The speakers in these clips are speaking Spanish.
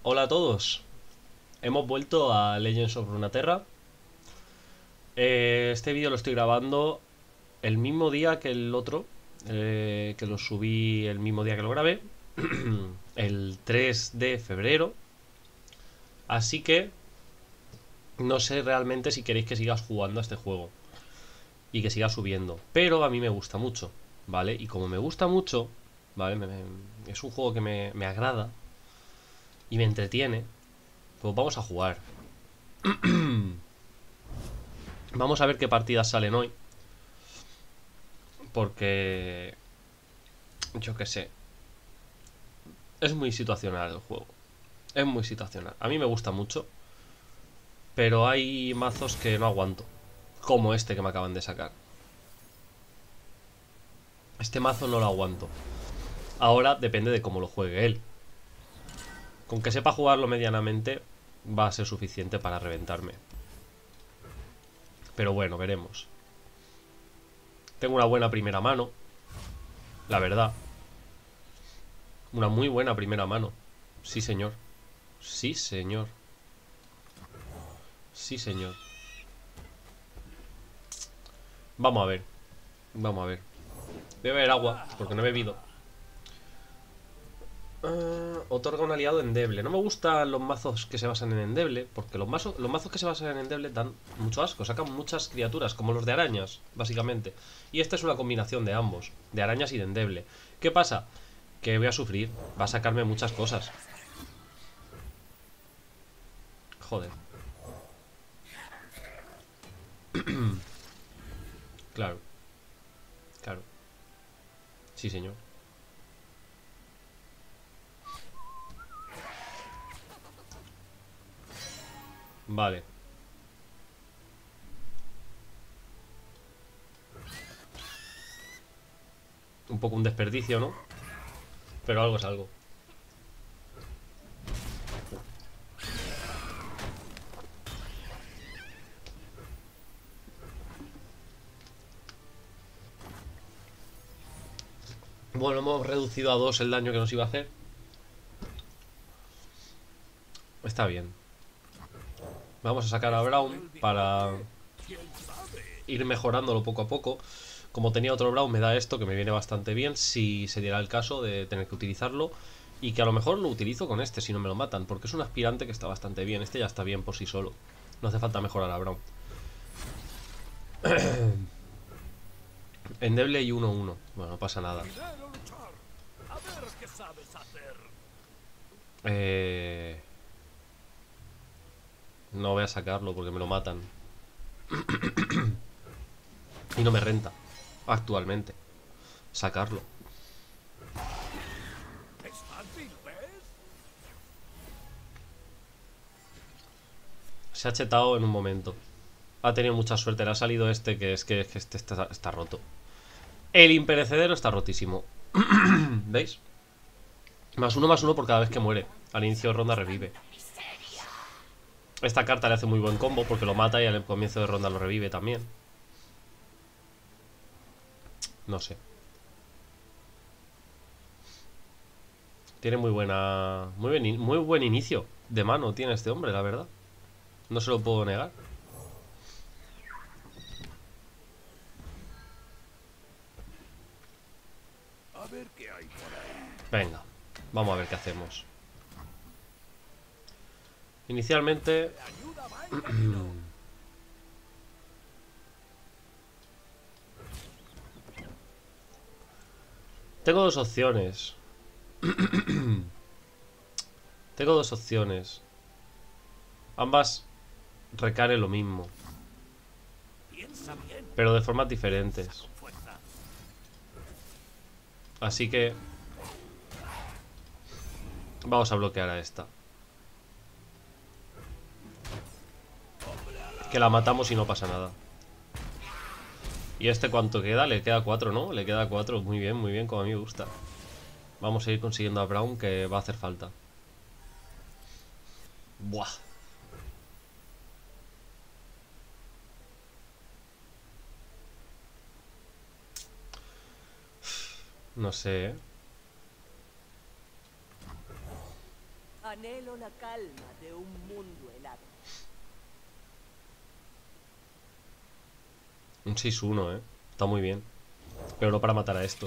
Hola a todos, hemos vuelto a Legends of Runeterra. Este vídeo lo estoy grabando el mismo día que el otro, que lo subí el mismo día que lo grabé, el 3 de febrero. Así que no sé realmente si queréis que sigas jugando a este juego y que siga subiendo, pero a mí me gusta mucho, ¿vale? Y como me gusta mucho, ¿vale? Es un juego que me agrada y me entretiene, pues vamos a jugar. Vamos a ver qué partidas salen hoy. Porque, yo qué sé, es muy situacional el juego. Es muy situacional. A mí me gusta mucho, pero hay mazos que no aguanto. Como este que me acaban de sacar. Este mazo no lo aguanto. Ahora depende de cómo lo juegue él. Con que sepa jugarlo medianamente va a ser suficiente para reventarme. Pero bueno, veremos. Tengo una buena primera mano, la verdad. Una muy buena primera mano. Sí, señor. Sí, señor. Sí, señor. Vamos a ver. Vamos a ver. Voy a beber agua, porque no he bebido. Otorga un aliado endeble. No me gustan los mazos que se basan en endeble, porque los mazos que se basan en endeble dan mucho asco, sacan muchas criaturas, como los de arañas, básicamente. Y esta es una combinación de ambos, de arañas y de endeble. ¿Qué pasa? Que voy a sufrir, va a sacarme muchas cosas. Joder. Claro, claro. Sí, señor. Vale. Un poco un desperdicio, ¿no? Pero algo es algo. Bueno, hemos reducido a 2 el daño que nos iba a hacer. Está bien. Vamos a sacar a Brown para ir mejorándolo poco a poco. Como tenía otro Brown, me da esto que me viene bastante bien si se diera el caso de tener que utilizarlo. Y que a lo mejor lo utilizo con este si no me lo matan, porque es un aspirante que está bastante bien. Este ya está bien por sí solo. No hace falta mejorar a Brown. Endeble y 1-1. Bueno, no pasa nada. Eh... No voy a sacarlo porque me lo matan. Y no me renta actualmente sacarlo. Se ha chetado en un momento. Ha tenido mucha suerte. Le ha salido este que este está roto. El imperecedero está rotísimo. ¿Veis? Más uno por cada vez que muere. Al inicio de ronda revive. Esta carta le hace muy buen combo porque lo mata y al comienzo de ronda lo revive también. No sé. Tiene muy buena... muy buen inicio de mano tiene este hombre, la verdad. No se lo puedo negar. Venga, vamos a ver qué hacemos. Inicialmente... Tengo dos opciones. Tengo dos opciones. Ambas recaen en lo mismo, pero de formas diferentes. Así que vamos a bloquear a esta. Que la matamos y no pasa nada. ¿Y este cuánto queda? Le queda 4, ¿no? Le queda 4. Muy bien, como a mí me gusta. Vamos a ir consiguiendo a Brown, que va a hacer falta. Buah. No sé, ¿eh? Anhelo la calma de un mundo helado. Un 6-1, está muy bien. Pero no para matar a estos.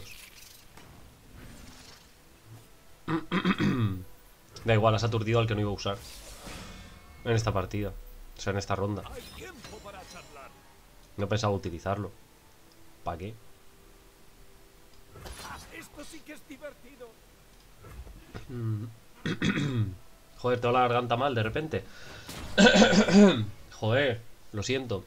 Da igual, has aturdido al que no iba a usar en esta partida. O sea, en esta ronda. No pensaba utilizarlo. ¿Para qué? Esto sí que es divertido. Joder, tengo la garganta mal de repente. Joder, lo siento.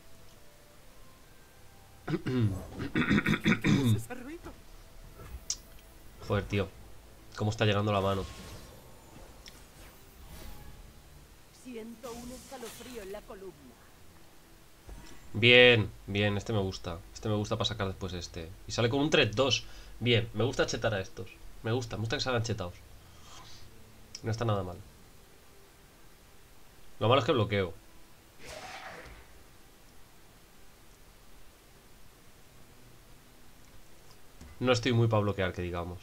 Joder, tío. ¿Cómo está llegando la mano? Siento un escalofrío en la columna. Bien, bien, este me gusta. Este me gusta para sacar después este. Y sale con un 3-2. Bien, me gusta chetar a estos. Me gusta que salgan chetados. No está nada mal. Lo malo es que bloqueo. No estoy muy para bloquear, que digamos.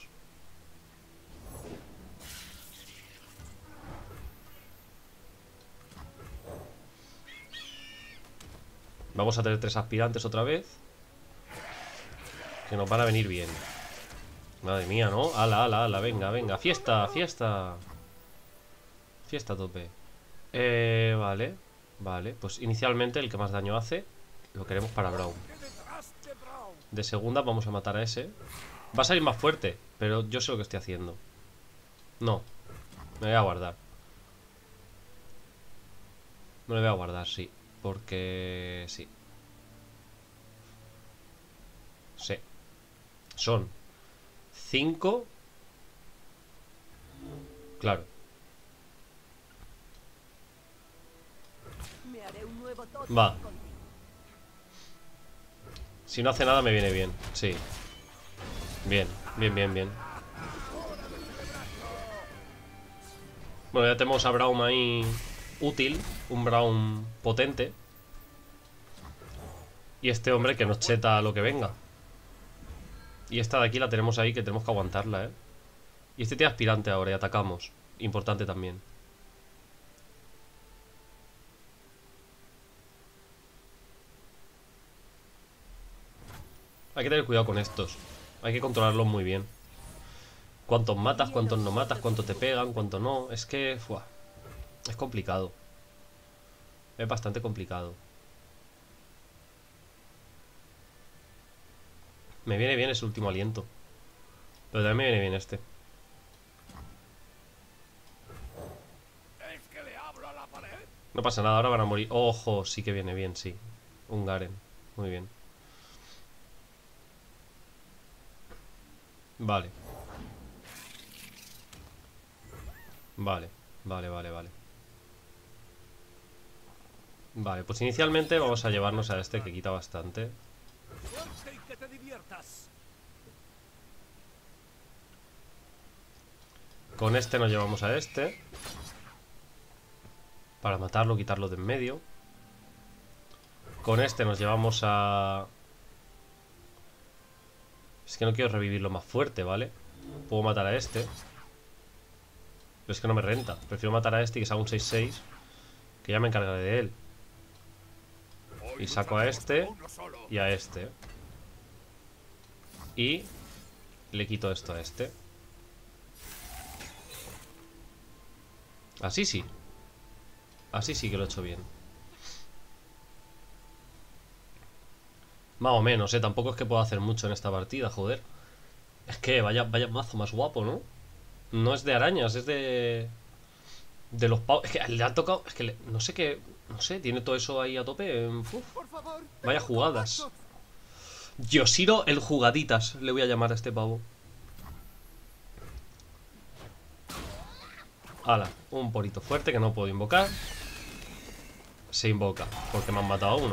Vamos a tener 3 aspirantes otra vez. Que nos van a venir bien. Madre mía, ¿no? Ala, ala, ala, venga, venga. Fiesta, fiesta. Fiesta a tope. Vale. Vale, pues inicialmente el que más daño hace lo queremos para Braum. De segunda vamos a matar a ese. Va a salir más fuerte, pero yo sé lo que estoy haciendo. No, me voy a guardar. Me lo voy a guardar, sí. Porque... sí. Sí. Son 5. Claro. Me haré un nuevo Va. Si no hace nada me viene bien. Sí. Bien, bien, bien, bien. Bueno, ya tenemos a Braum ahí útil. Un Braum potente. Y este hombre que nos cheta lo que venga. Y esta de aquí la tenemos ahí, que tenemos que aguantarla, ¿eh? Y este tiene aspirante ahora y atacamos. Importante también. Hay que tener cuidado con estos. Hay que controlarlos muy bien. Cuántos matas, cuántos no matas, cuánto te pegan, cuánto no. Es que... fuah, es complicado. Es bastante complicado. Me viene bien ese último aliento. Pero también me viene bien este. No pasa nada, ahora van a morir. Ojo, sí que viene bien, sí. Un Garen, muy bien. Vale. Vale, vale, vale, vale. Vale, pues inicialmente vamos a llevarnos a este que quita bastante. Con este nos llevamos a este. Para matarlo, quitarlo de en medio. Con este nos llevamos a... Es que no quiero revivirlo más fuerte, ¿vale? Puedo matar a este. Pero es que no me renta. Prefiero matar a este y que salga un 6-6. Que ya me encargaré de él. Y saco a este y a este. Y le quito esto a este. Así sí. Así sí que lo he hecho bien. Más o menos, tampoco es que pueda hacer mucho en esta partida, joder. Es que vaya mazo más guapo, ¿no? No es de arañas, es de los pavos. Es que le han tocado... Es que no sé qué... No sé, tiene todo eso ahí a tope. Uf. Vaya jugadas. Yoshiro el jugaditas, le voy a llamar a este pavo. Hala, un porito fuerte que no puedo invocar. Se invoca, porque me han matado a uno.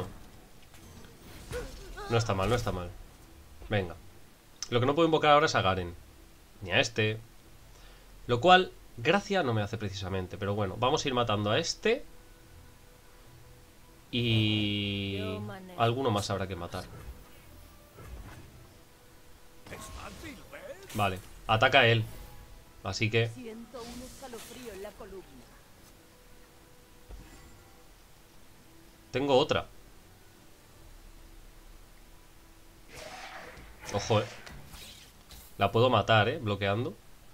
No está mal, no está mal. Venga. Lo que no puedo invocar ahora es a Garen. Ni a este. Lo cual, gracia no me hace precisamente. Pero bueno, vamos a ir matando a este. Y... alguno más habrá que matar. Vale, ataca a él. Así que... Tengo otra. Ojo, la puedo matar, bloqueando.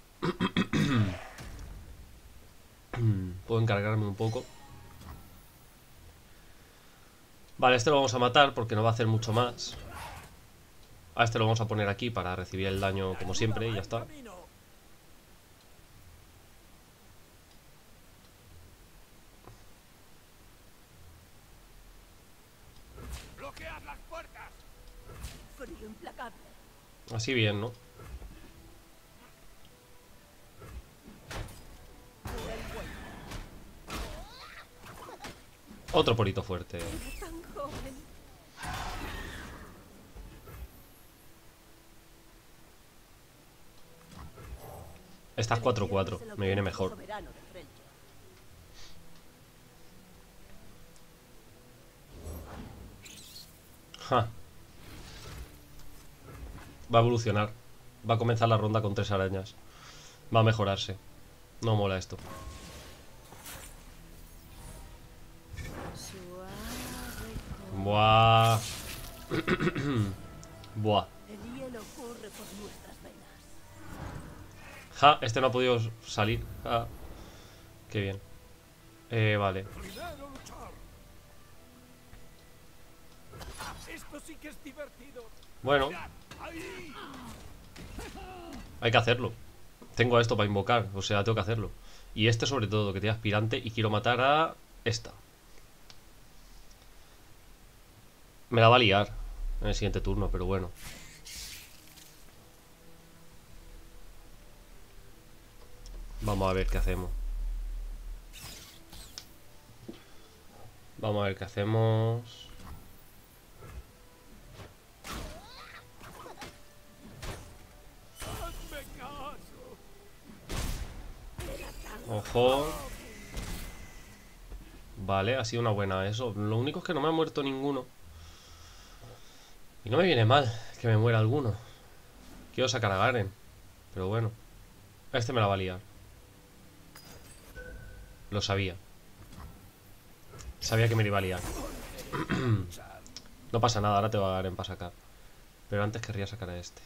Puedo encargarme un poco. Vale, este lo vamos a matar porque no va a hacer mucho más. A este lo vamos a poner aquí para recibir el daño como siempre y ya está. ¡Bloquead las puertas! Frío implacable. Así bien, ¿no? Otro porito fuerte. Tan joven. Estas 4-4, me viene mejor. Soberano de Freljord. Ja. Va a evolucionar. Va a comenzar la ronda con 3 arañas. Va a mejorarse. No mola esto. Buah. Buah. El hielo corre por nuestras venas. Ja, este no ha podido salir. Ja. Qué bien. Vale. Primero luchar. Esto sí que es divertido. Bueno, Ahí. hay que hacerlo. Tengo a esto para invocar, o sea, tengo que hacerlo. Y este sobre todo, que tiene aspirante. Y quiero matar a esta. Me la va a liar en el siguiente turno, pero bueno. Vamos a ver qué hacemos. Vamos a ver qué hacemos. Hazme caso. Ojo. Vale, ha sido una buena eso. Lo único es que no me ha muerto ninguno. Y no me viene mal que me muera alguno. Quiero sacar a Garen, pero bueno. Este me la va a liar. Lo sabía. Sabía que me la iba a liar. No pasa nada, ahora te va a Garen para sacar. Pero antes querría sacar a este.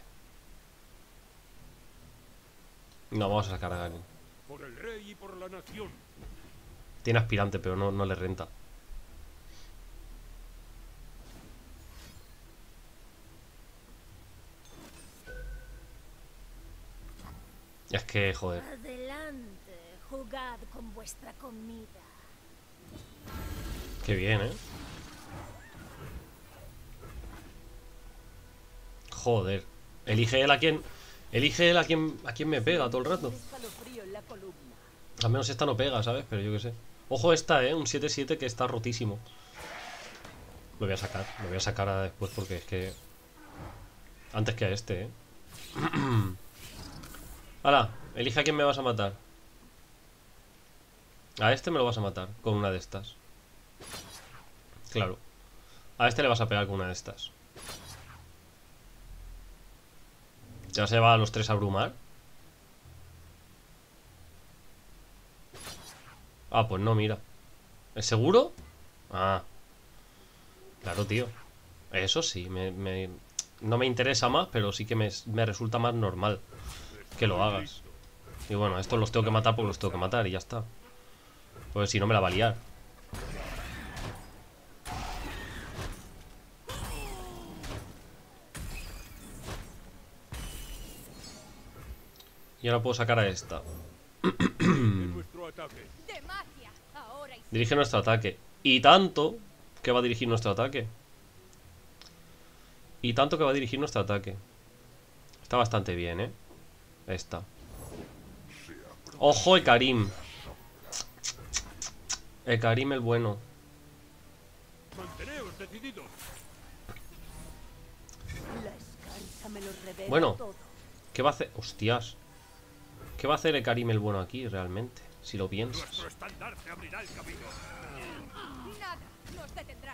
No, vamos a sacar a Garen. Por el rey y por la nación. Tiene aspirante, pero no le renta. Es que, joder. Adelante, jugad con vuestra comida. Qué bien, Joder. Elige él a quién. Elige él a quién me pega todo el rato. Escalofrío en la columna. Al menos esta no pega, ¿sabes? Pero yo qué sé. Ojo esta, un 7-7 que está rotísimo. Lo voy a sacar. Lo voy a sacar a después porque es que... Antes que a este, ¡Hala! Elige a quién me vas a matar. A este me lo vas a matar con una de estas. Claro. A este le vas a pegar con una de estas. Ya se va a los 3 a abrumar. Ah, pues no, mira. ¿Es seguro? Ah. Claro, tío. Eso sí, no me interesa más, pero sí que me resulta más normal que lo hagas. Y bueno, estos los tengo que matar porque los tengo que matar y ya está. Pues si no me la va a liar. Y ahora puedo sacar a esta. Nuestro ataque. De magia, ahora y Dirige nuestro ataque. Y tanto que va a dirigir nuestro ataque. Y tanto que va a dirigir nuestro ataque. Está bastante bien, Esta. ¡Ojo, Ekarim! Ekarim el bueno. Manteneos decididos. La escarcha me lo revela Bueno. todo. ¿Qué va a hacer? ¡Hostias! ¿Qué va a hacer Ekarim el bueno aquí, realmente? Si lo piensas. Nuestro estandarte abrirá el camino. nada nos detendrá.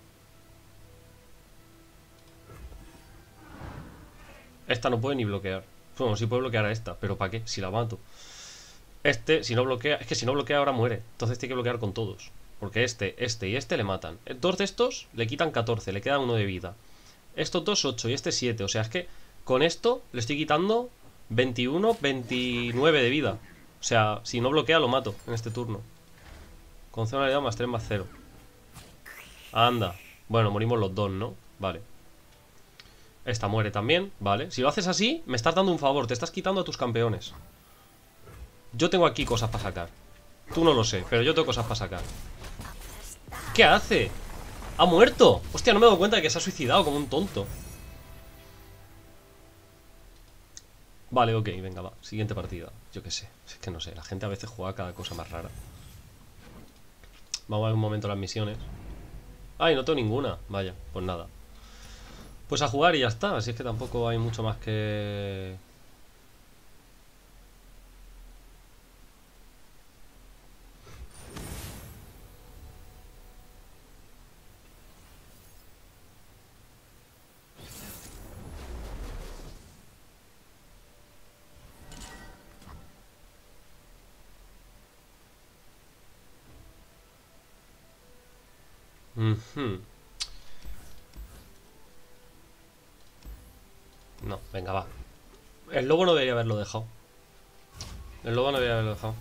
Esta no puede ni bloquear. Bueno, sí puede bloquear a esta, pero ¿para qué? Si la mato. Este, si no bloquea... Es que si no bloquea ahora muere. Entonces tiene que bloquear con todos. Porque este y este le matan. Dos de estos le quitan 14, le queda 1 de vida. Estos dos 8 y este 7. O sea, es que con esto le estoy quitando 21, 29 de vida. O sea, si no bloquea lo mato en este turno. Con zona de más 3 más 0. Anda. Bueno, morimos los dos, ¿no? Vale. Esta muere también, vale. Si lo haces así, me estás dando un favor. Te estás quitando a tus campeones. Yo tengo aquí cosas para sacar. Tú no lo sé, pero yo tengo cosas para sacar. ¿Qué hace? ¡Ha muerto! Hostia, no me he dado cuenta de que se ha suicidado como un tonto. Vale, ok, venga, va. Siguiente partida. Yo qué sé. Es que no sé, la gente a veces juega cada cosa más rara. Vamos a ver un momento las misiones. Ay, no tengo ninguna. Vaya, pues nada. Pues a jugar y ya está. Así es que tampoco hay mucho más que... No, venga, va. El lobo no debería haberlo dejado. El lobo no debería haberlo dejado.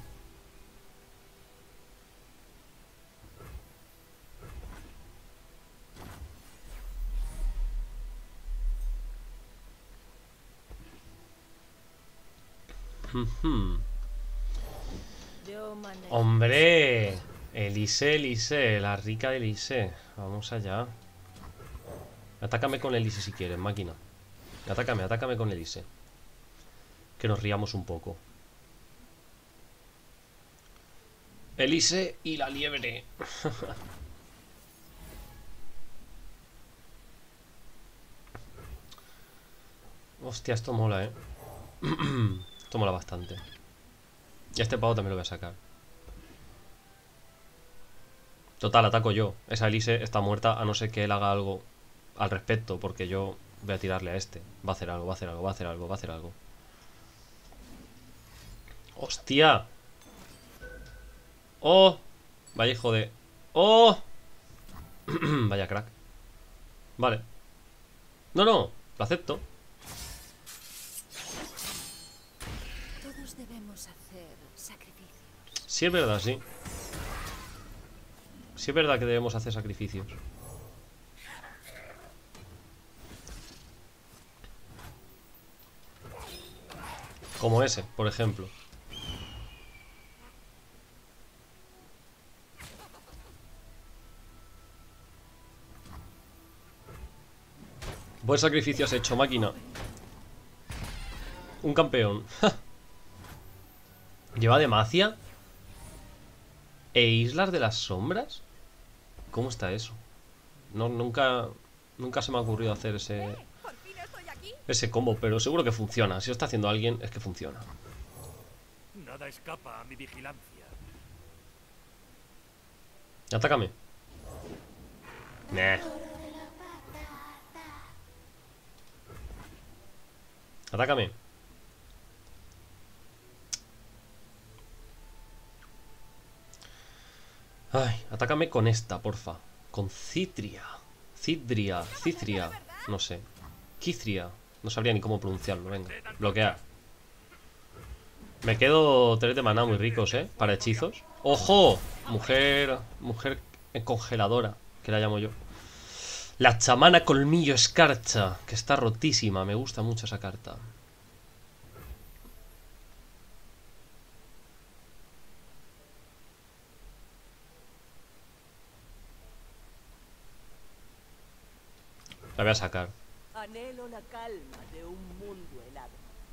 Yo manejo. Hombre, Elise, la rica Elise. Vamos allá. Atácame con Elise si quieres, máquina. Atácame con Elise. Que nos riamos un poco. Elise y la liebre. Hostia, esto mola, Esto mola bastante. Y a este pavo también lo voy a sacar. Total, ataco yo. Esa Elise está muerta a no ser que él haga algo al respecto, porque yo voy a tirarle a este. Va a hacer algo, va a hacer algo, va a hacer algo, va a hacer algo. ¡Hostia! ¡Oh! Vaya hijo de... ¡Oh! Vaya crack. Vale. No, no, lo acepto. Todos debemos hacer sacrificios. Sí es verdad, sí. Sí es verdad que debemos hacer sacrificios. Como ese, por ejemplo. Buen sacrificio has hecho, máquina. Un campeón. ¿Lleva Demacia? ¿E Islas de las Sombras? ¿Cómo está eso? No, nunca se me ha ocurrido hacer ¿Por fin estoy aquí? ese combo, pero seguro que funciona. Si lo está haciendo alguien, es que funciona. Nada escapa a mi vigilancia. Atácame. Nah. Atácame. Ay, atácame con esta, porfa. Con Citria. Cidria. No sé. Quithria. No sabría ni cómo pronunciarlo. Venga, bloquear. Me quedo 3 de maná muy ricos, para hechizos. ¡Ojo! Mujer congeladora, que la llamo yo. La chamana colmillo escarcha, que está rotísima. Me gusta mucho esa carta. La voy a sacar. Anhelo la calma de un mundo helado.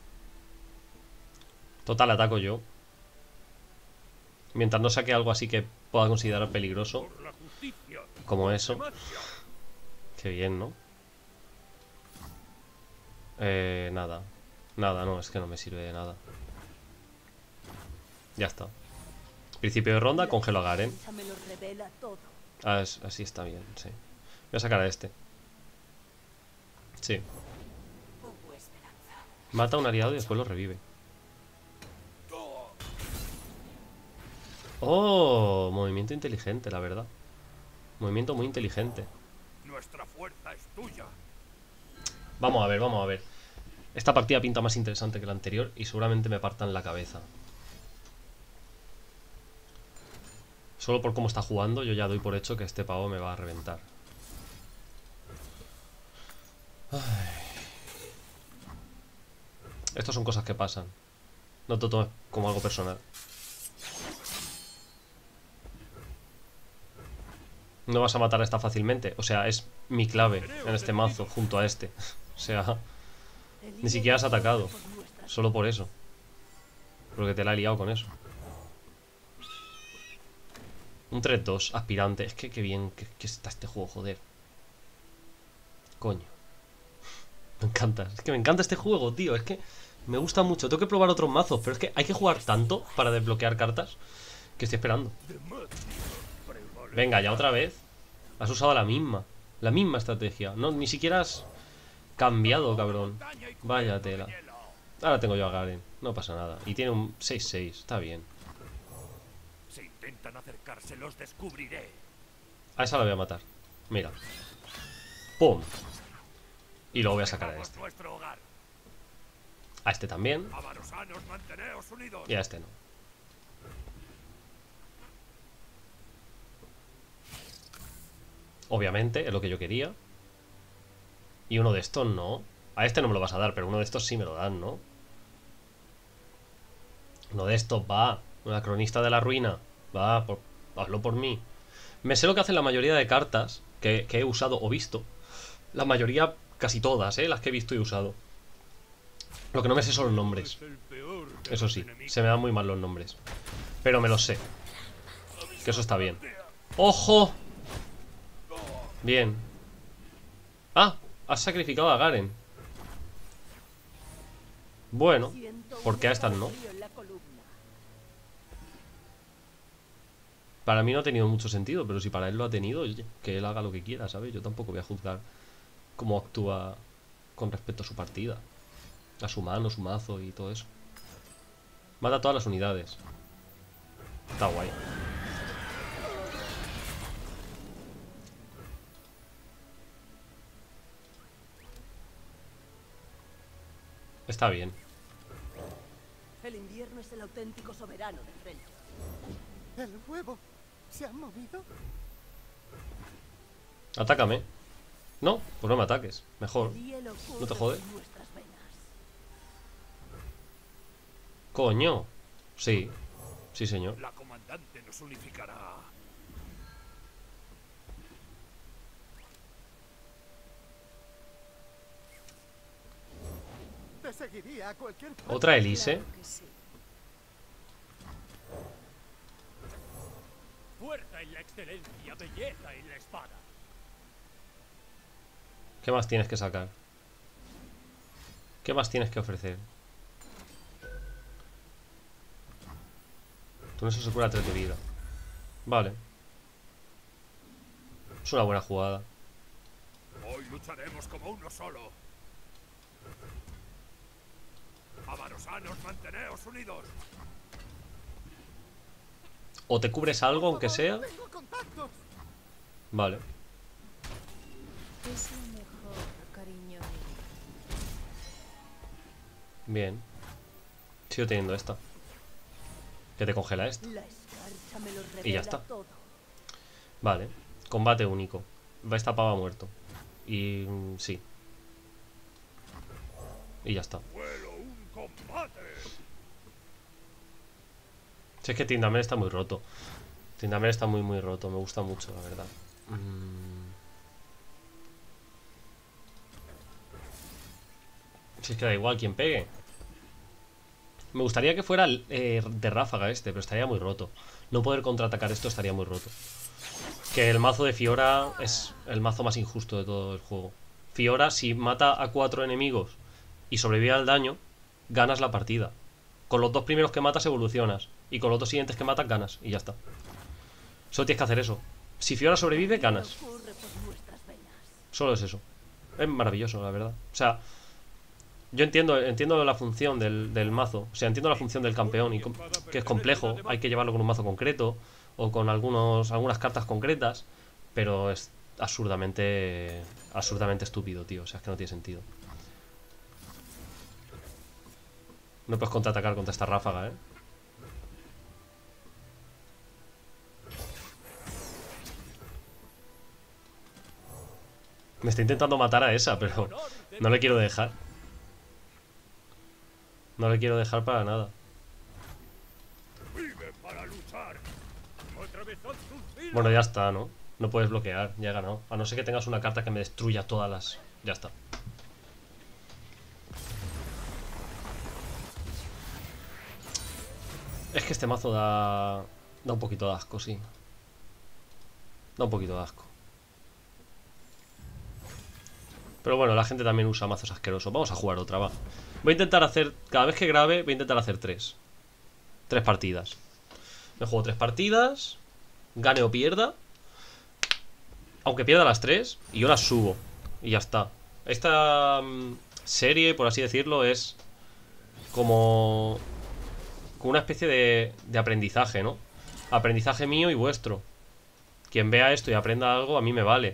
Total, ataco yo. Mientras no saque algo así que pueda considerar peligroso. Por la justicia. Como eso. Demacia. Qué bien, ¿no? Nada. Nada, no, es que no me sirve de nada. Ya está. Principio de ronda, congelo a Garen. Me lo revela todo. Ah, así está bien, sí. Voy a sacar a este. Sí. Poco esperanza. Mata a un aliado y después lo revive. Oh, movimiento inteligente, la verdad. Movimiento muy inteligente. Nuestra fuerza es tuya. Vamos a ver, vamos a ver. Esta partida pinta más interesante que la anterior y seguramente me partan la cabeza. Solo por cómo está jugando, yo ya doy por hecho que este pavo me va a reventar. Ay. Estas son cosas que pasan. No te tomes como algo personal. No vas a matar a esta fácilmente. O sea, es mi clave en este mazo junto a este. O sea, ni siquiera has atacado. Solo por eso. Porque te la he liado con eso. Un 3-2, aspirante. Es que qué bien que está este juego, joder. Coño. Me encanta. Es que me encanta este juego, tío. Es que me gusta mucho. Tengo que probar otros mazos, pero es que hay que jugar tanto para desbloquear cartas que estoy esperando. Venga, ya otra vez. Has usado la misma. La misma estrategia. No, ni siquiera has cambiado, cabrón. Vaya tela. Ahora tengo yo a Garen. No pasa nada. Y tiene un 6-6. Está bien. Si intentan acercarse, los descubriré. A esa la voy a matar. Mira. ¡Pum! Y luego voy a sacar a este. Nuestro hogar. A este también. Avarosanos, manteneos unidos. Y a este no. Obviamente, es lo que yo quería. Y uno de estos no. A este no me lo vas a dar, pero uno de estos sí me lo dan, ¿no? Uno de estos va. Una cronista de la ruina. Va, hazlo por mí. Me sé lo que hacen la mayoría de cartas que he usado o visto. La mayoría, casi todas, las que he visto y usado. Lo que no me sé son los nombres. Eso sí, se me dan muy mal los nombres. Pero me los sé. Que eso está bien. ¡Ojo! Bien. Ah, has sacrificado a Garen. Bueno, ¿por qué a estas no? Para mí no ha tenido mucho sentido, pero si para él lo ha tenido, oye, que él haga lo que quiera, ¿sabes? Yo tampoco voy a juzgar cómo actúa con respecto a su partida, a su mano, su mazo y todo eso. Mata todas las unidades. Está guay. Está bien. El invierno es el auténtico soberano de Freljord. ¿El huevo se ha movido? Atácame. No, pues no me ataques. Mejor. El hielo ¿No te corre jode? por nuestras venas. Coño. Sí. Sí, señor. La comandante nos unificará. Te seguiría a cualquier parte. Otra Elise. Claro que sí. Fuerza en la excelencia, belleza en la espada. ¿Qué más tienes que sacar? ¿Qué más tienes que ofrecer? Tú no se cura 3 de vida. Vale. Es una buena jugada. Hoy lucharemos como uno solo. Avarosanos, manteneos unidos. O te cubres algo, aunque sea. Tengo contactos. Vale. Es lo mejor, cariño mío. Bien. Sigo teniendo esta. Que te congela esta. La escarcha me lo revela Y ya está. todo. Vale. Combate único. Va esta pava muerto. Y sí. Y ya está. Vuelo un combate. Si es que Tryndamere está muy roto. Tryndamere está muy muy roto. Me gusta mucho, la verdad. Si es que da igual quien pegue. Me gustaría que fuera de ráfaga este, pero estaría muy roto. No poder contraatacar esto estaría muy roto. Que el mazo de Fiora es el mazo más injusto de todo el juego. Fiora, si mata a 4 enemigos y sobrevive al daño, ganas la partida. Con los 2 primeros que matas evolucionas. Y con los 2 siguientes que matas ganas. Y ya está. Solo tienes que hacer eso. Si Fiora sobrevive, ganas. Corre por nuestras venas. Solo es eso. Es maravilloso, la verdad. O sea, Yo entiendo la función del mazo. O sea, entiendo la función del campeón y que es complejo. Hay que llevarlo con un mazo concreto o con algunas cartas concretas. Pero es absurdamente estúpido, tío. O sea, es que no tiene sentido. No puedes contraatacar contra esta ráfaga, ¿eh? Me está intentando matar a esa, pero no le quiero dejar. No le quiero dejar para nada. Vive para luchar. Otra vez son tus filas. Bueno, ya está, ¿no? No puedes bloquear, ya he ganado. A no ser que tengas una carta que me destruya todas las... Ya está. Es que este mazo da un poquito de asco, sí. Da un poquito de asco. Pero bueno, la gente también usa mazos asquerosos. Vamos a jugar otra, va. Voy a intentar hacer... Cada vez que grabe voy a intentar hacer 3 partidas. Me juego 3 partidas. Gane o pierda. Aunque pierda las 3. Y yo las subo. Y ya está. Esta serie, por así decirlo, es como una especie de aprendizaje, ¿no? Aprendizaje mío y vuestro. Quien vea esto y aprenda algo, a mí me vale.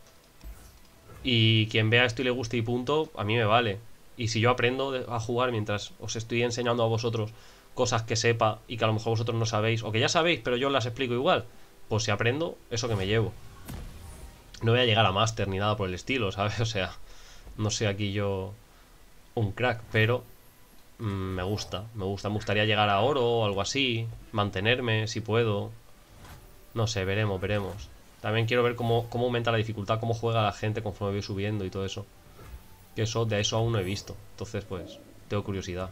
Y quien vea esto y le guste y punto, a mí me vale. Y si yo aprendo a jugar mientras os estoy enseñando a vosotros cosas que sepa y que a lo mejor vosotros no sabéis, o que ya sabéis, pero yo las explico igual, pues si aprendo, eso que me llevo. No voy a llegar a máster ni nada por el estilo, ¿sabes? O sea, no soy aquí yo un crack, pero me gustaría llegar a oro o algo así, mantenerme si puedo. No sé, veremos. También quiero ver cómo aumenta la dificultad, cómo juega la gente conforme voy subiendo y todo eso. Que de eso aún no he visto. Entonces, pues, tengo curiosidad.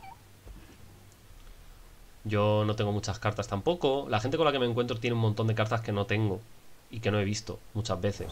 Yo no tengo muchas cartas tampoco. La gente con la que me encuentro tiene un montón de cartas que no tengo y que no he visto muchas veces.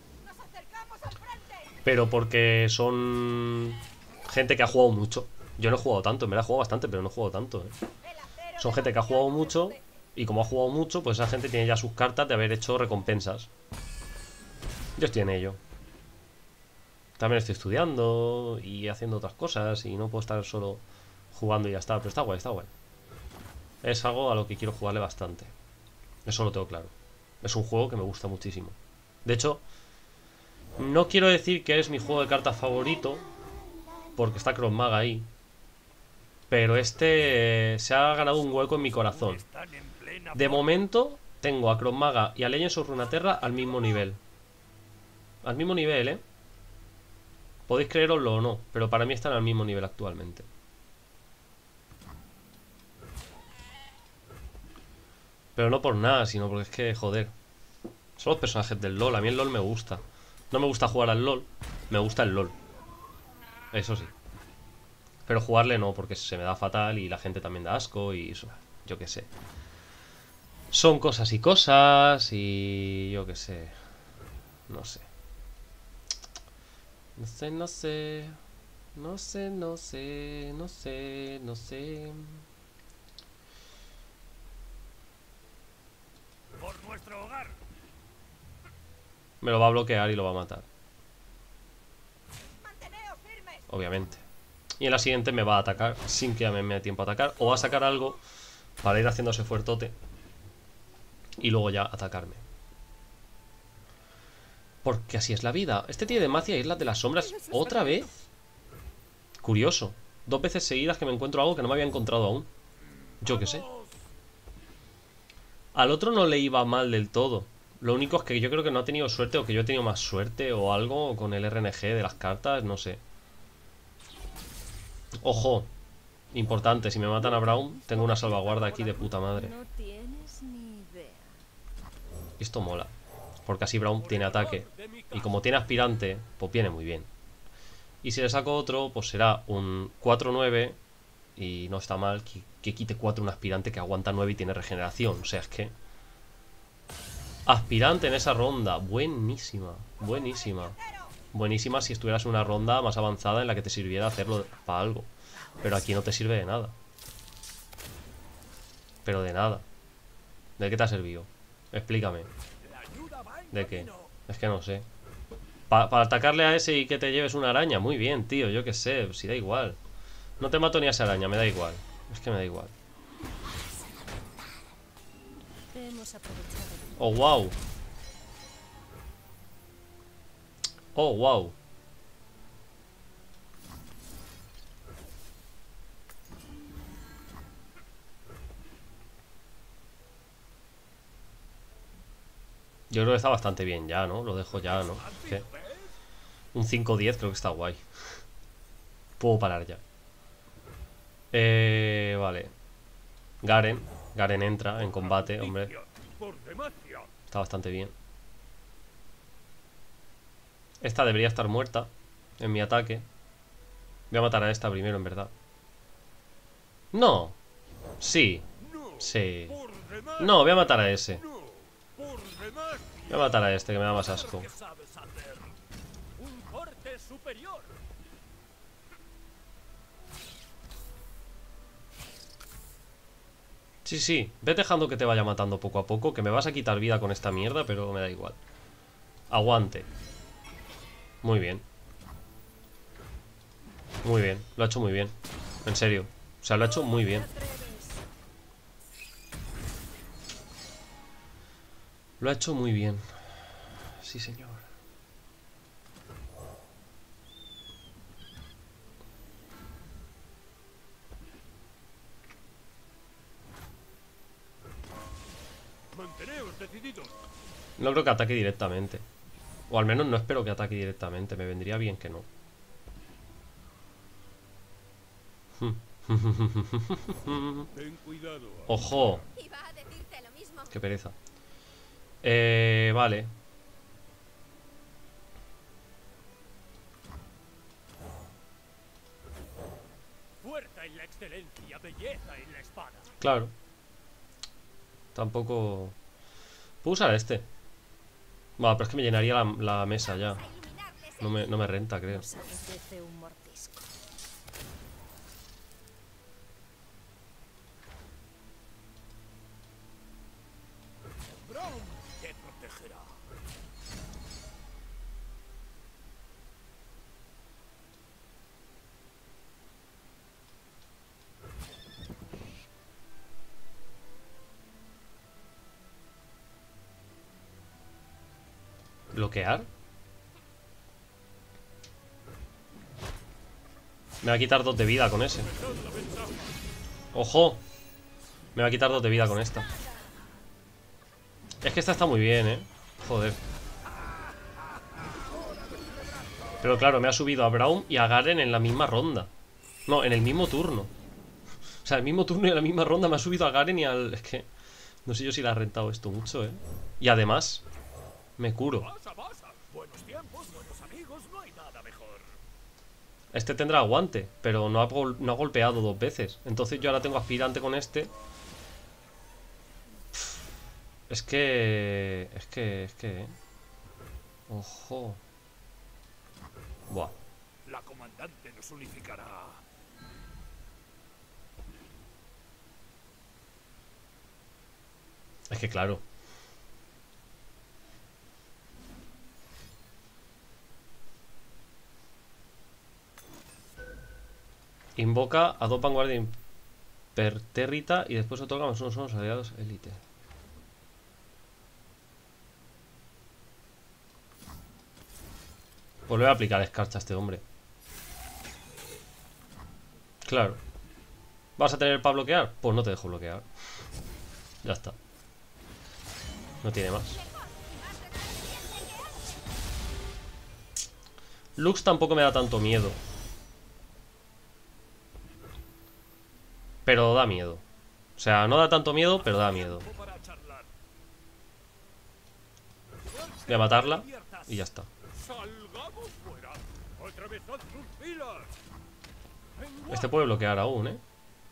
Pero porque son gente que ha jugado mucho. Yo no he jugado tanto, me la he jugado bastante, pero no he jugado tanto, ¿eh? Son gente que ha jugado mucho. Y como ha jugado mucho, pues esa gente tiene ya sus cartas de haber hecho recompensas. Yo estoy en ello. También estoy estudiando y haciendo otras cosas. Y no puedo estar solo jugando y ya está. Pero está guay, está guay. Es algo a lo que quiero jugarle bastante. Eso lo tengo claro. Es un juego que me gusta muchísimo. De hecho, no quiero decir que es mi juego de cartas favorito, porque está Cross Maga ahí. Pero este se ha ganado un hueco en mi corazón. Están en plena De forma. momento tengo a Cross Maga y a Legends of Runeterra al mismo nivel. Al mismo nivel, ¿eh? Podéis creeroslo o no, pero para mí están al mismo nivel actualmente. Pero no por nada, sino porque es que, joder, son los personajes del LoL. A mí el LoL me gusta. No me gusta jugar al LoL, me gusta el LoL. Eso sí. Pero jugarle no, porque se me da fatal y la gente también da asco y eso, yo qué sé. Son cosas y cosas y yo qué sé. No sé. No sé, no sé. No sé, no sé, no sé, no sé. Por nuestro hogar. Me lo va a bloquear y lo va a matar. ¡Manteneos firmes! Obviamente. Y en la siguiente me va a atacar sin que me dé tiempo a atacar. O va a sacar algo para ir haciéndose fuertote y luego ya atacarme. Porque así es la vida. Este tío de Macia Islas de las Sombras, ¿otra vez? Curioso. 2 veces seguidas que me encuentro algo que no me había encontrado aún. Yo qué sé. Al otro no le iba mal del todo. Lo único es que yo creo que no ha tenido suerte, o que yo he tenido más suerte o algo con el RNG de las cartas, no sé. Ojo, importante, si me matan a Braum, tengo una salvaguarda aquí de puta madre. No tienes ni idea. Esto mola, porque así Braum tiene ataque. Y como tiene aspirante, pues viene muy bien. Y si le saco otro, pues será un 4-9. Y no está mal que quite 4 un aspirante que aguanta 9 y tiene regeneración. O sea, es que... Aspirante en esa ronda, buenísima, buenísima. Buenísima si estuvieras en una ronda más avanzada en la que te sirviera hacerlo para algo. Pero aquí no te sirve de nada. Pero de nada. ¿De qué te ha servido? Explícame. La ayuda va en ¿De qué? camino. Es que no sé. Para atacarle a ese y que te lleves una araña. Muy bien, tío, yo qué sé, si da igual. No te mato ni a esa araña, me da igual. Es que me da igual. Debemos aprovechar el... Oh, wow. Oh, wow. Yo creo que está bastante bien ya, ¿no? Lo dejo ya, ¿no? ¿Qué? Un 5-10 creo que está guay. Puedo parar ya. Vale. Garen. Garen entra en combate, hombre. Está bastante bien. Esta debería estar muerta en mi ataque. Voy a matar a esta primero, en verdad. No. Sí. Sí. No, voy a matar a ese. Voy a matar a este, que me da más asco. Un corte superior. Sí, sí. Ve dejando que te vaya matando poco a poco, que me vas a quitar vida con esta mierda, pero me da igual. Aguante. Muy bien. Muy bien. Lo ha hecho muy bien. En serio. O sea, lo ha hecho muy bien. Lo ha hecho muy bien. Sí, señor. Manteneos decididos. No creo que ataque directamente. O al menos no espero que ataque directamente. Me vendría bien que no. Ten cuidado. ¡Ojo! Iba a decirte lo mismo. Qué pereza. Vale. Fuerza en la excelencia, belleza en la espada. Claro. Tampoco... Puedo usar este. Bueno, pero es que me llenaría la mesa ya. No me renta, creo. Nos apetece un mordisco. Brown te protegerá. ¿Bloquear? Me va a quitar 2 de vida con ese. ¡Ojo! Me va a quitar 2 de vida con esta. Es que esta está muy bien, ¿eh? Joder. Pero claro, me ha subido a Braum y a Garen en la misma ronda. No, en el mismo turno. O sea, el mismo turno y en la misma ronda me ha subido a Garen y al... Es que... No sé yo si le ha rentado esto mucho, ¿eh? Y además... Me curo. Pasa, pasa. Buenos tiempos, buenos amigos, no hay nada mejor. Este tendrá aguante, pero no ha golpeado 2 veces. Entonces yo ahora tengo aspirante con este. Es que... Ojo. Buah. La comandante nos unificará. Es que claro. Invoca a 2 vanguardia impertérrita y después otorga más unos son los aliados élite. Pues le voy a aplicar escarcha a este hombre. Claro. ¿Vas a tener para bloquear? Pues no te dejo bloquear. Ya está. No tiene más. Lux tampoco me da tanto miedo. Pero da miedo. O sea, no da tanto miedo, pero da miedo. Para charlar. Voy a matarla y ya está. Salgamos fuera. Atravesad sus filas. Este puede bloquear aún, ¿eh?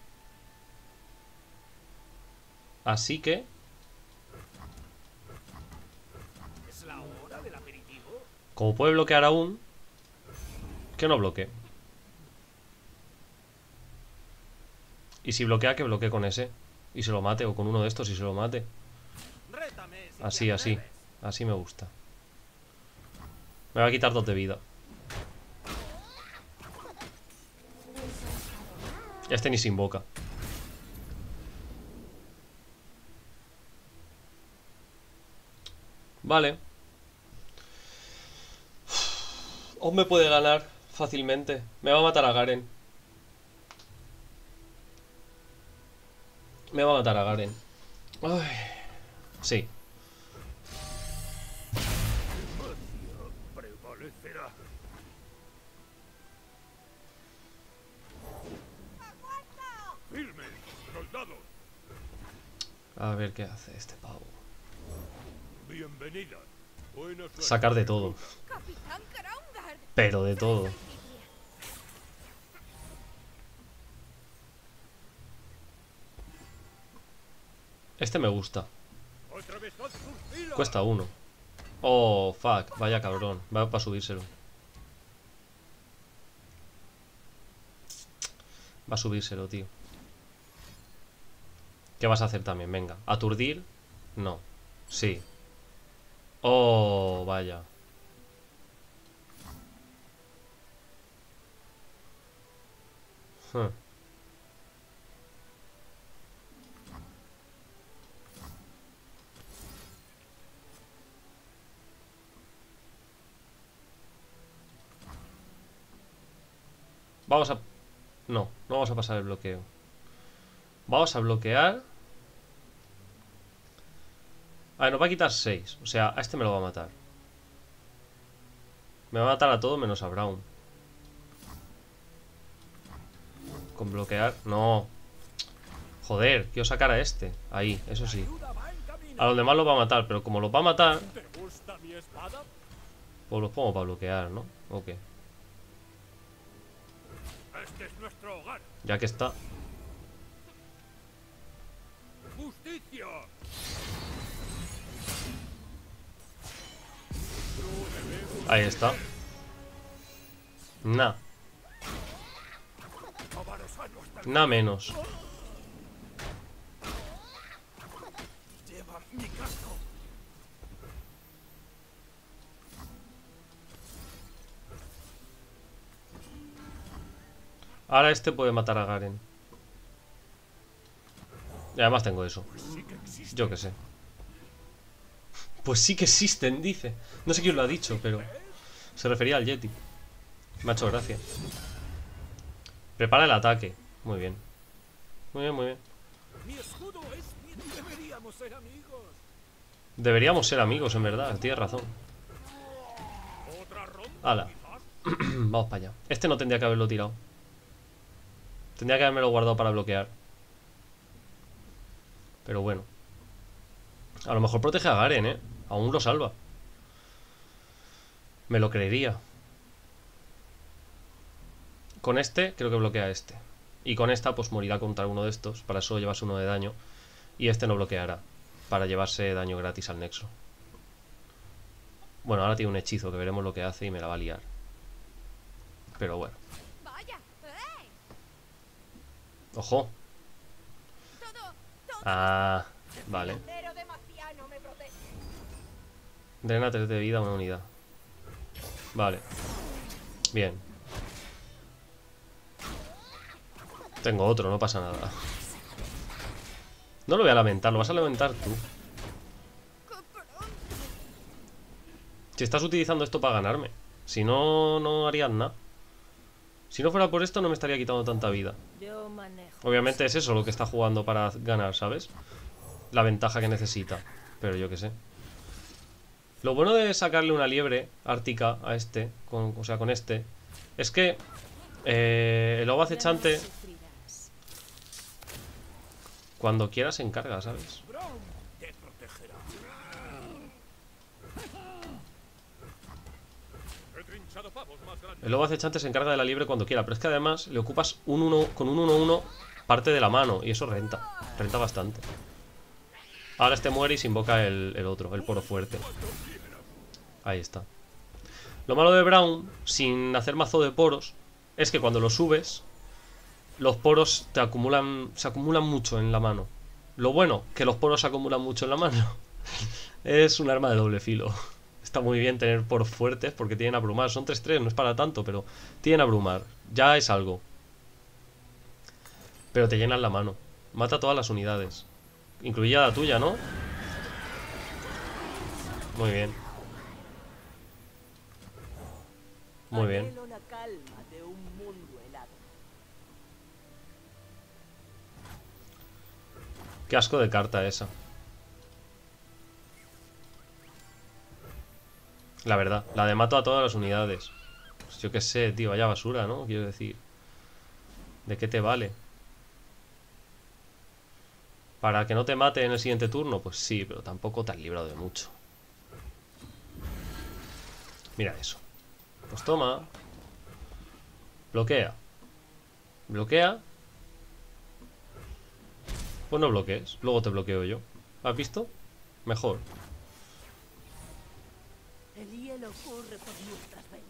Así que... ¿Es la hora del aperitivo? Como puede bloquear aún... Que no bloquee. Y si bloquea, que bloquee con ese. Y se lo mate, o con uno de estos y se lo mate. Rétame si Así, te así. atreves. Así me gusta. Me va a quitar 2 de vida. Este ni se invoca. Vale. Os me puede ganar fácilmente. Me va a matar a Garen. Me va a matar a Garen. Ay. Sí. Prevalecerá. ¡Firme! ¡Soldados! A ver qué hace este pavo. Bienvenida. Buena suerte. Sacar de todo. Capitán Graungard. Pero de todo. Este me gusta. ¡Atravesad sus filas! Cuesta 1. Oh, fuck. Vaya cabrón. Va para subírselo. Va a subírselo, tío. ¿Qué vas a hacer también? Venga. ¿Aturdir? No. Sí. Oh, vaya. Huh. Vamos a... No, no vamos a pasar el bloqueo. Vamos a bloquear. A ver, nos va a quitar 6. O sea, a este me lo va a matar. Me va a matar a todo menos a Braum. Con bloquear... No. Joder, quiero sacar a este. Ahí, eso sí. A los demás los va a matar, pero como los va a matar... ¿Te gusta mi espada? Pues los pongo para bloquear, ¿no? Ok. Este es nuestro hogar. Ya que está. ¡Justicia! Ahí está. Nah. Avarosano hasta el... Nah menos. Lleva mi casco. Ahora este puede matar a Garen. Y además tengo eso. Sí que existe. Yo qué sé. Pues sí que existen, dice. No sé quién lo ha dicho, pero... Se refería al Yeti. Me ha hecho gracia. Prepara el ataque. Muy bien. Muy bien, muy bien. Mi escudo es mi... Deberíamos ser amigos. Deberíamos ser amigos, en verdad. Tienes razón. Otra ronda. Hala. Vamos para allá. Este no tendría que haberlo tirado. Tendría que haberme guardado para bloquear. Pero bueno. A lo mejor protege a Garen, ¿eh? Aún lo salva. Me lo creería. Con este creo que bloquea a este. Y con esta pues morirá contra uno de estos. Para solo llevarse 1 de daño. Y este no bloqueará. Para llevarse daño gratis al nexo. Bueno, ahora tiene un hechizo que veremos lo que hace y me la va a liar. Pero bueno. Vaya. ¡Ojo! Todo Ah, vale. Pero demasiado me protege. Drena 3 de vida a una unidad. Vale. Bien. Tengo otro, no pasa nada. No lo voy a lamentar, lo vas a lamentar tú. Si estás utilizando esto para ganarme. Si no, no harías nada. Si no fuera por esto no me estaría quitando tanta vida. Yo manejo. Obviamente es eso lo que está jugando para ganar, ¿sabes? La ventaja que necesita. Pero yo qué sé. Lo bueno de sacarle una liebre ártica a este, o sea, con este, es que el lobo acechante, cuando quiera se encarga, ¿sabes? Brown te protegerá. He trinchado pavos más grandes. El lobo acechante se encarga de la liebre cuando quiera, pero es que además le ocupas un 1 con un 1-1 parte de la mano y eso renta. Renta bastante. Ahora este muere y se invoca el otro, el poro fuerte. Ahí está. Lo malo de Braum, sin hacer mazo de poros, es que cuando lo subes, los poros se acumulan mucho en la mano. Lo bueno, que los poros se acumulan mucho en la mano. Es un arma de doble filo. Está muy bien tener por fuertes porque tienen abrumar. Son 3-3, no es para tanto, pero tienen abrumar. Ya es algo. Pero te llenan la mano. Mata todas las unidades. Incluida la tuya, ¿no? Muy bien. Muy bien. Anhelo la calma de un mundo helado. Qué asco de carta esa. La verdad, la de mato a todas las unidades. Pues yo qué sé, tío, vaya basura, ¿no? Quiero decir. ¿De qué te vale? ¿Para que no te mate en el siguiente turno? Pues sí, pero tampoco te has librado de mucho. Mira eso. Pues toma. Bloquea. Bloquea. Pues no bloquees. Luego te bloqueo yo. ¿Has visto? Mejor. El hielo corre por nuestras venas.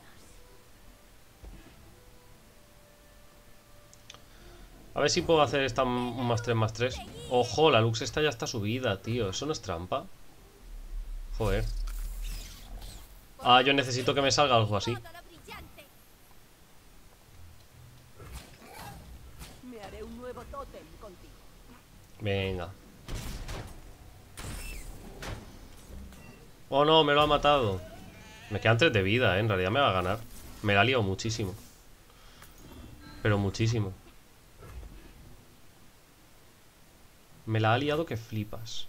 A ver si puedo hacer esta un +3/+3. Ojo, la Lux esta ya está subida, tío. ¿Eso no es trampa? Joder. Ah, yo necesito que me salga algo así. Todo lo brillante. Me haré un nuevo tótem contigo. Venga. Oh no, me lo ha matado. Me quedan 3 de vida, en realidad me va a ganar. Me la ha liado muchísimo. Pero muchísimo. Me la ha liado que flipas.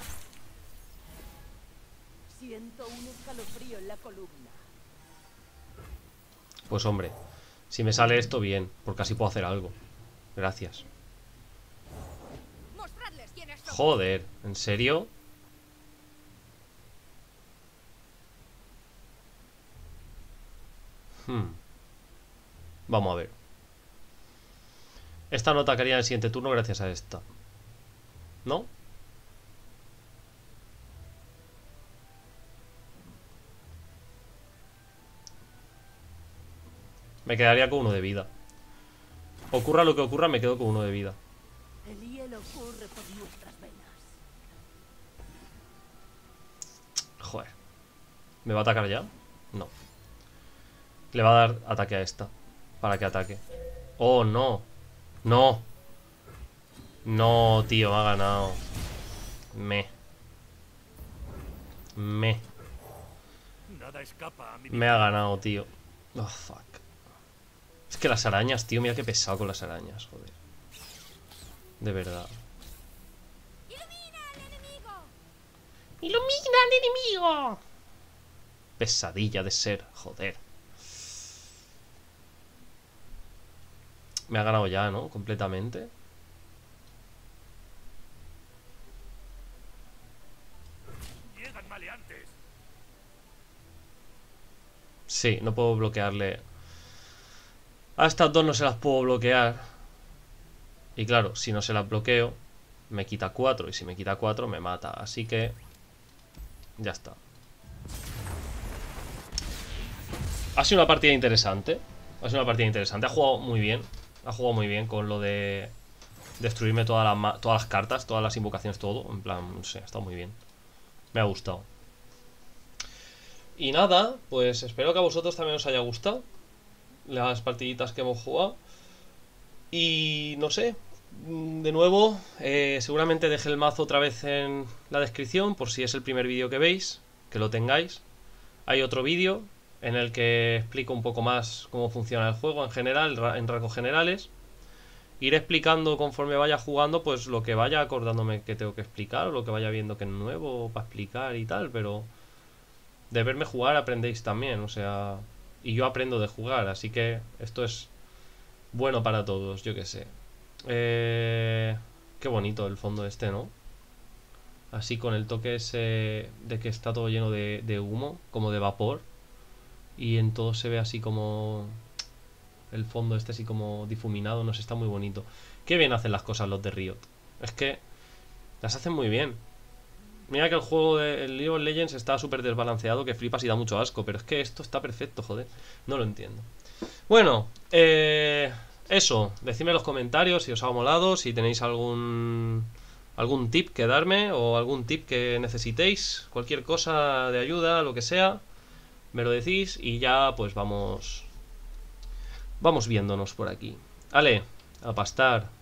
Siento un escalofrío en la columna. Pues hombre, si me sale esto bien, porque así puedo hacer algo. Gracias. Mostradles quiénes son. Joder, ¿en serio? Vamos a ver. Esta no atacaría en el siguiente turno gracias a esta. ¿No? Me quedaría con 1 de vida. Ocurra lo que ocurra, me quedo con 1 de vida. El hielo corre por nuestras venas. Joder. ¿Me va a atacar ya? No. Le va a dar ataque a esta. Para que ataque. Oh, no. No. No, tío, me ha ganado. Nada escapa a mi Me ha ganado, tío. Oh, fuck. Es que las arañas, tío, mira qué pesado con las arañas, joder. De verdad. ¡Ilumina al enemigo! ¡Ilumina al enemigo! Pesadilla de ser, joder. Me ha ganado ya, ¿no? Completamente. Llegan maleantes. Sí, no puedo bloquearle. A estas dos no se las puedo bloquear. Y claro, si no se las bloqueo, me quita 4. Y si me quita 4, me mata. Así que... ya está. Ha sido una partida interesante. Ha sido una partida interesante. Ha jugado muy bien. Ha jugado muy bien con lo de destruirme todas las cartas, todas las invocaciones, todo. En plan, no sé, ha estado muy bien. Me ha gustado. Y nada, pues espero que a vosotros también os haya gustado las partiditas que hemos jugado. Y no sé, de nuevo, seguramente deje el mazo otra vez en la descripción, por si es el primer vídeo que veis, que lo tengáis. Hay otro vídeo en el que explico un poco más cómo funciona el juego en general, en rasgos generales. Iré explicando conforme vaya jugando, pues lo que vaya acordándome que tengo que explicar, o lo que vaya viendo que es nuevo para explicar y tal, pero de verme jugar aprendéis también, o sea, y yo aprendo de jugar, así que esto es bueno para todos, yo qué sé. Qué bonito el fondo este, ¿no? Así con el toque ese de que está todo lleno de humo, como de vapor. Y en todo se ve así como... el fondo este así como difuminado, no sé, está muy bonito. Qué bien hacen las cosas los de Riot. Es que las hacen muy bien. Mira que el juego de League of Legends está súper desbalanceado, que flipas y da mucho asco, pero es que esto está perfecto, joder. No lo entiendo. Bueno, eso. Decidme en los comentarios si os ha molado, si tenéis alguna algún tip que darme o algún tip que necesitéis, cualquier cosa de ayuda, lo que sea, me lo decís y ya pues vamos viéndonos por aquí. Ale, a pastar.